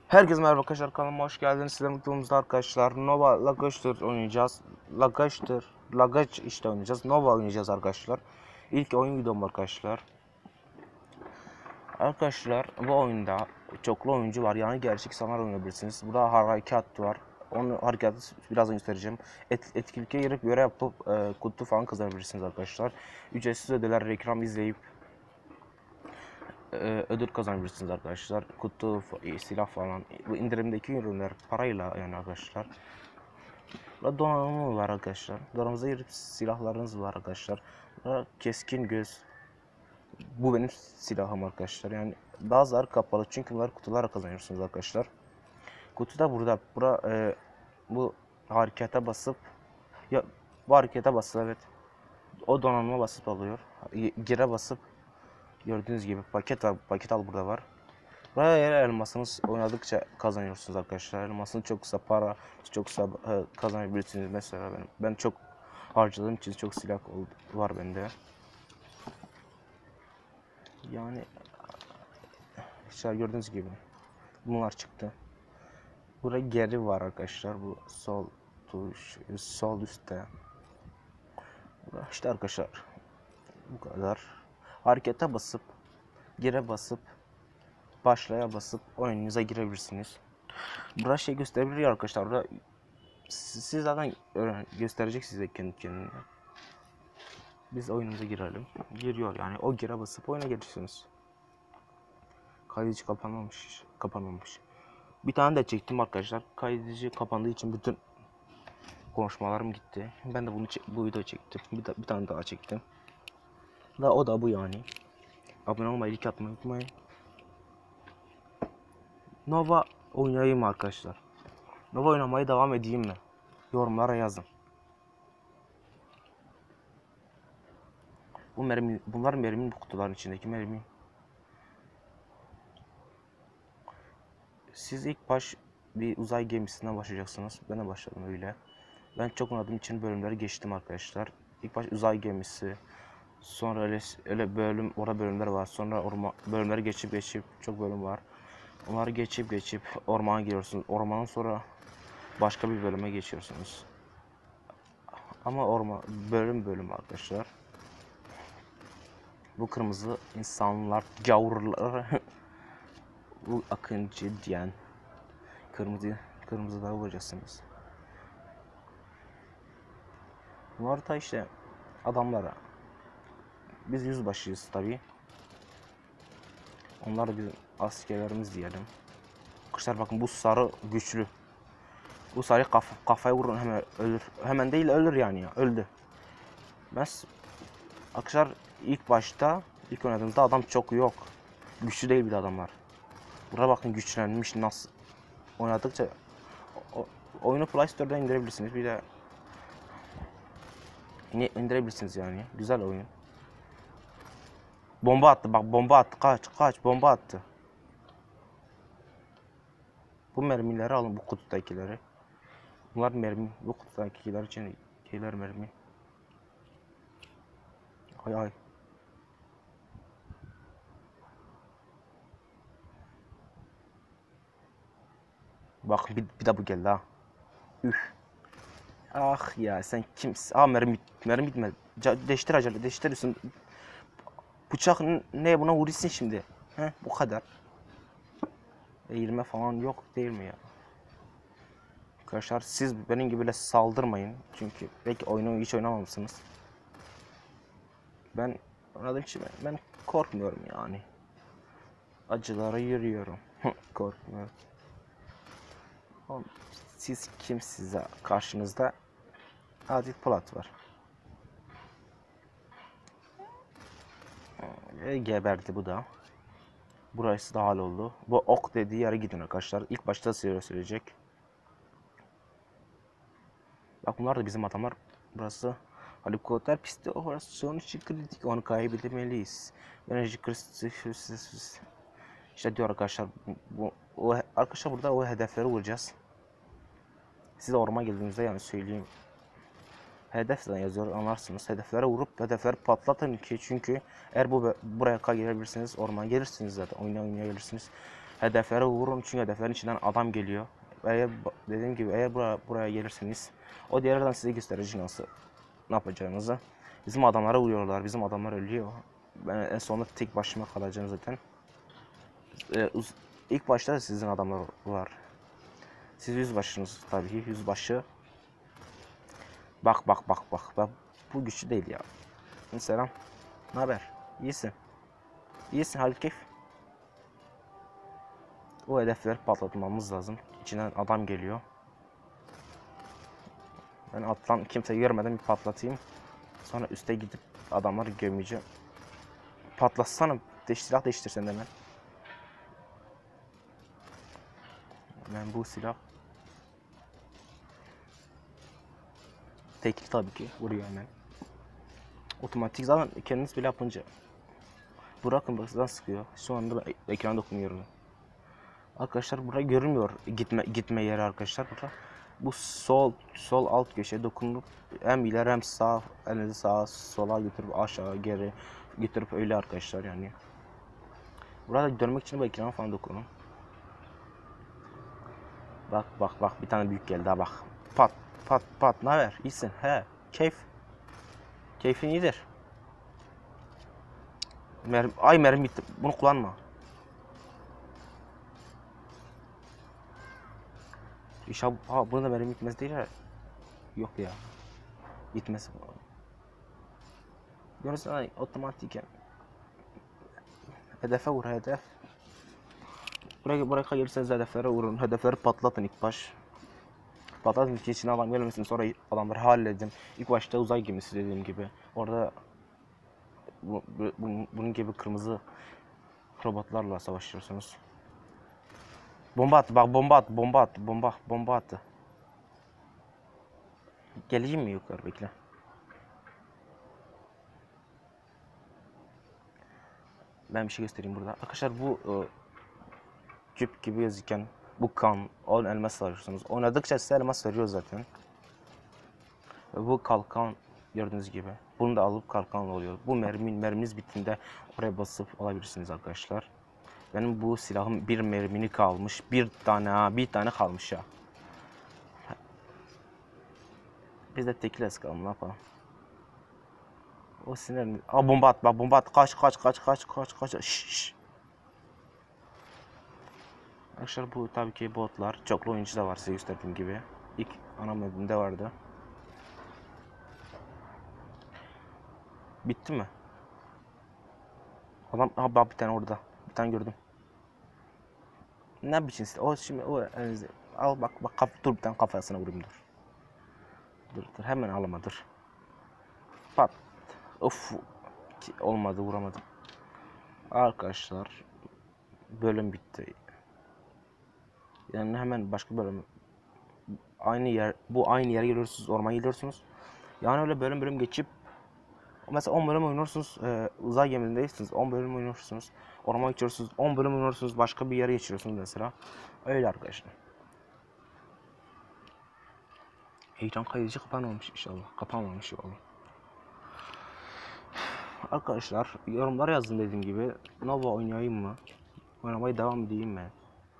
Herkese merhaba arkadaşlar, kanalıma hoş geldiniz. Sizlerle mutluluğumuzda arkadaşlar Nova Lagaç'tır oynayacağız. Lagaç işte oynayacağız. Nova oynayacağız arkadaşlar. İlk oyun videom arkadaşlar. Arkadaşlar bu oyunda çoklu oyuncu var, yani gerçek insanlar oynayabilirsiniz. Burada harekat var. Onu harekatı birazdan göstereceğim. Etkinliğe girip görev yapıp kutu falan kazanabilirsiniz arkadaşlar. Ücretsiz ödüller, reklam izleyip ödül kazanabilirsiniz arkadaşlar. Kutu, silah falan. Bu indirimdeki ürünler parayla yani arkadaşlar. Burada donanımı var arkadaşlar. Donanımıza girip silahlarınız var arkadaşlar. Burada keskin göz. Bu benim silahım arkadaşlar. Yani bazıları kapalı çünkü bunlar kutulara kazanıyorsunuz arkadaşlar. Kutu da burada. Bu harekete basıp ya bu harekete basıp evet. O donanıma basıp alıyor. Gire basıp gördüğünüz gibi paket al burada var. Buraya yer elmasınız oynadıkça kazanıyorsunuz arkadaşlar. Elmasını çok kısa para çok kısa kazanabilirsiniz. Mesela ben çok harcadığım için çok silah var bende. Yani işte gördüğünüz gibi bunlar çıktı. Buraya geri var arkadaşlar. Bu sol tuş, sol üstte. İşte arkadaşlar bu kadar. Harekete basıp gire basıp başlaya basıp oyununuza girebilirsiniz. Burası şey gösterebiliyor arkadaşlar. Burada siz zaten gösterecek size kendi kendine. Biz oyunumuza girelim. Giriyor yani. O gire basıp oyuna geçiyorsunuz. Kaydedici kapanmamış. Bir tane de çektim arkadaşlar. Kaydedici kapandığı için bütün konuşmalarım gitti. Ben de bu videoyu çektim. Bir tane daha çektim. O da bu yani. Abone olmayı, like atmayı unutmayın. Nova oynayayım arkadaşlar. Nova oynamaya devam edeyim mi? Yorumlara yazın. Bunlar mermi, bu kutuların içindeki mermi. Siz ilk baş bir uzay gemisinden başlayacaksınız. Ben de başladım öyle. Ben çok oynadığım için bölümleri geçtim arkadaşlar. İlk baş uzay gemisi. Sonra öyle bölümler var. Sonra bölümleri geçip çok bölüm var. Onları geçip ormana giriyorsunuz. Ormandan sonra başka bir bölüme geçiyorsunuz. Ama bölüm arkadaşlar. Bu kırmızı insanlar, gavurlar. Bu akıncı diyen kırmızıda olacaksınız. Bunlar da işte adamlara. Biz yüzbaşıyız tabi. Onlar da bizim askerlerimiz diyelim. Arkadaşlar bakın bu sarı güçlü. Bu sarı kafaya vurun hemen ölür. Hemen değil ölür yani ya. Öldü. Arkadaşlar ilk oynadığımızda adam çok yok. Güçlü değil bir de adamlar. Burada bakın güçlenmiş nasıl. Oynadıkça oyunu Play Store'dan indirebilirsiniz. Bir de indirebilirsiniz yani. Güzel oyun. Bomba attı bak, bomba attı, kaç bomba attı. Bu mermileri alın, bu kutudakileri. Bunlar mermi, bu kutudakiler için mermi. Ay. Bak bir de bu geldi ha. Üf. Ah ya sen kimsin? Mermi bitmedi. Değiştir acele, değiştirirsin. Bıçak ne, buna vurursun şimdi. Bu kadar. Eğilme falan yok değil mi ya? Arkadaşlar siz benim gibi saldırmayın. Çünkü belki oyunu hiç oynamamışsınız. Ben anladığım için ben korkmuyorum yani. Acılara yürüyorum. Korkmuyorum. Siz kimsiniz? Karşınızda Adil Polat var. Geberdi bu da. Burası da hal oldu. Bu ok dediği yere gidin arkadaşlar. İlk başta size söyleyecek. Bak bunlar da bizim adamlar. Burası helikopter pisti operasyonu için kritik. Onu kaybetmeliyiz. Enerji kritik. İşte diyor arkadaşlar. Arkadaşlar burada o hedefleri vuracağız. Siz ormana geldiğinizde yani söyleyeyim. Hedef de yazıyor, anlarsınız. Hedeflere vurup hedefleri patlatın ki, çünkü eğer buraya gelebilirsiniz, ormana gelirsiniz zaten, oynaya gelirsiniz. Hedeflere vurun çünkü hedeflerin içinden adam geliyor. Eğer dediğim gibi eğer buraya gelirseniz o diğerlerden size göstereceğim nasıl ne yapacağınızı. Bizim adamlara vuruyorlar. Bizim adamlar ölüyor. Ben en sonunda tek başıma kalacağım zaten. İlk başta da sizin adamlar var. Siz yüzbaşınız tabii ki. Yüzbaşı. Bak bak bak bak. Bak bu güçlü değil ya. Selam. Ne haber? İyisin. İyisin Halil keyif. O hedefleri patlatmamız lazım. İçinden adam geliyor. Ben alttan kimseyi görmeden bir patlatayım. Sonra üste gidip adamları gömeceğim. Patlatsana. Silah değiştirsen de hemen. Ben bu silah. Tekli tabii ki. Vuruyor hemen. Otomatik zaten kendiniz bile yapınca. Bırakın bak zaten sıkıyor. Şu anda ekranda okumuyorum. Arkadaşlar buraya görünmüyor gitme yeri arkadaşlar burada. Bu sol alt köşeye dokunup hem ileri hem sağ elinizi sağa sola götürüp aşağı geri götürüp öyle arkadaşlar yani. Burada dönmek için bu ekrana falan dokunun. Bak bak bak bir tane büyük geldi ha bak. Pat pat pat ne haber? İyisin he keyif. Keyfin iyidir. Mermi bitti. Bunu kullanma. İnşallah bunu da mermi bitmez değil ha. Yok ya. Bitmez. Görüyorsun hani otomatiken. Hedefe vur hedef. Buraya gelirseniz hedeflere vurun. Hedefleri patlatın ilk baş. Patlatın ki içine adam gelmesin sonra adamları halledin. İlk başta uzay gemisi dediğim gibi. Orada bunun gibi kırmızı robotlarla savaşıyorsunuz. Bomba at bak bomba attı. Geleyim mi yukarı bekle. Ben bir şey göstereyim burada. Arkadaşlar bu küp gibi gözüken bu kan 10 elmas arıyorsunuz. Oynadıkça size elmas veriyor zaten. Bu kalkan gördüğünüz gibi. Bunu da alıp kalkanla oluyor. Bu merminiz bittiğinde oraya basıp alabilirsiniz arkadaşlar. Benim bu silahım bir mermini kalmış. Bir tane kalmış ya. Biz de tekile sıkalım ne yapalım. O sinirli. Bomba at bak bomba at. Kaç. Şşş. Arkadaşlar bu tabii ki botlar. Çoklu oyuncu da var size gösterdiğim gibi. İlk ana modunda vardı. Bitti mi? Adam bak bir tane orada. Bir tane gördüm. Ne biçim o şimdi o elinizi al bak dur bir tane kafasına vurayım dur hemen alama dur. Pat. Of olmadı vuramadım. Arkadaşlar bölüm bitti. Yani hemen başka bölüm aynı yere geliyorsunuz ormana gidiyorsunuz. Yani öyle bölüm geçip mesela 10 bölüm oynuyorsunuz uzay gemisindeysiniz 10 bölüm oynuyorsunuz ormana geçiyorsunuz 10 bölüm oynuyorsunuz başka bir yere geçiyorsunuz mesela öyle arkadaşlar. Ekran kaydedici kapanmamış inşallah. Kapanmamış oğlum. Arkadaşlar yorumlara yazın dediğim gibi. Nova oynayayım mı? Oynamaya devam edeyim mi?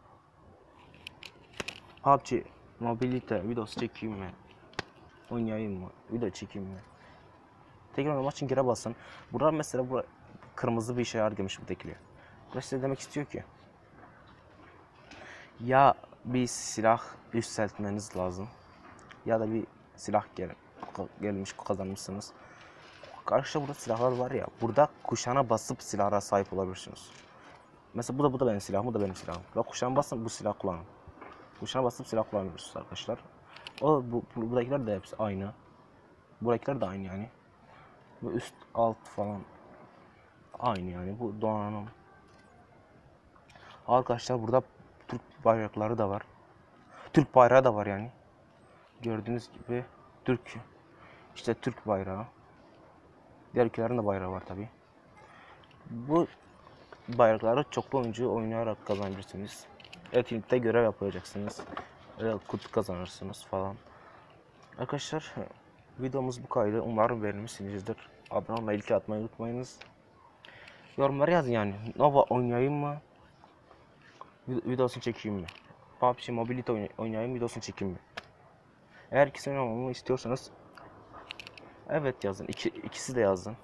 PUBG mobilite videosu çekeyim mi? Oynayayım mı? Video çekeyim mi? Tekrar oynamak için gire basın. Burada mesela bu kırmızı bir işaret gelmiş bu tekliğe. Bu size demek istiyor ki ya bir silah yükseltmeniz lazım ya da bir silah gelmiş kazanmışsınız. Karşıda burada silahlar var ya. Burada kuşağına basıp silahlara sahip olabilirsiniz. Mesela bu da benim silahım, bu da benim silahım. Bak kuşağına basın bu silah kullanın. Kuşağına basıp silah kullanabilirsiniz arkadaşlar. Buradakiler de hepsi aynı. Buradakiler de aynı yani. Bu üst alt falan aynı yani. Bu donanım. Arkadaşlar burada Türk bayrakları da var. Türk bayrağı da var yani. Gördüğünüz gibi Türk bayrağı. Diğer ülkelerin de bayrağı var tabi. Bu bayrakları çoklu oyuncu oynayarak kazanabilirsiniz. Etkinlikte görev yapacaksınız. Kutu kazanırsınız falan. Arkadaşlar videomuz bu kadar. Umarım beğenmişsinizdir. Abone olmayı, like atmayı unutmayınız. Yorumlara yazın yani. Nova oynayayım mı? videosunu çekeyim mi? PUBG Mobility oynayayım, videosunu çekeyim mi? Eğer ikisini oynamamı istiyorsanız evet yazın. İkisi de yazın.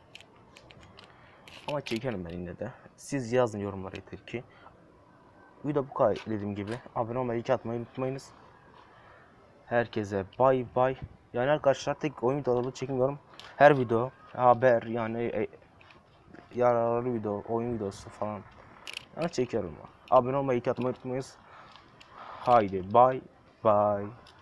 Ama çekerim ben yine de. Siz yazın yorumlara yeter ki. Video bu kadar dediğim gibi. Abone olmayı, like atmayı unutmayınız. Herkese bay bay. Yani arkadaşlar tek oyun videoları çekmiyorum. Her video haber yani yararlı video, oyun videosu falan. Yani çekiyorum. Abone olmayı, like atmayı unutmayınız. Haydi bay bay.